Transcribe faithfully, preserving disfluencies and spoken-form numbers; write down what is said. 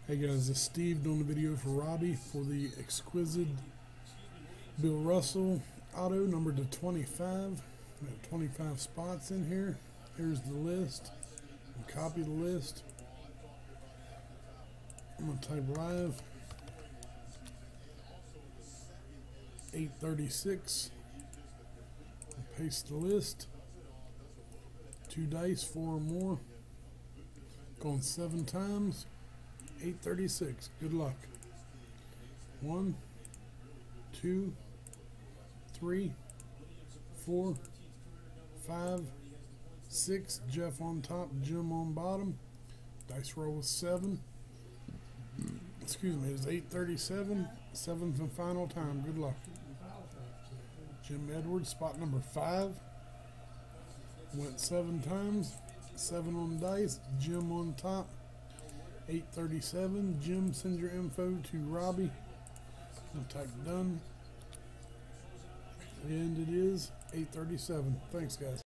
Hey guys, this is Steve doing the video for Robbie for the Exquisite Bill Russell auto number to twenty-five. We have twenty-five spots in here. Here's the list. I'll copy the list. I'm going to type live. eight thirty-six. Paste the list. Two dice, four or more. Going seven times. eight thirty-six. Good luck. One, two, three, four, five, six. Jeff on top, Jim on bottom. Dice roll with seven. Excuse me, it's eight thirty-seven. Seventh and final time. Good luck. Jim Edwards, spot number five. Went seven times. Seven on dice. Jim on top. eight thirty-seven. Jim, send your info to Robbie. I'll type done. And it is eight thirty-seven. Thanks, guys.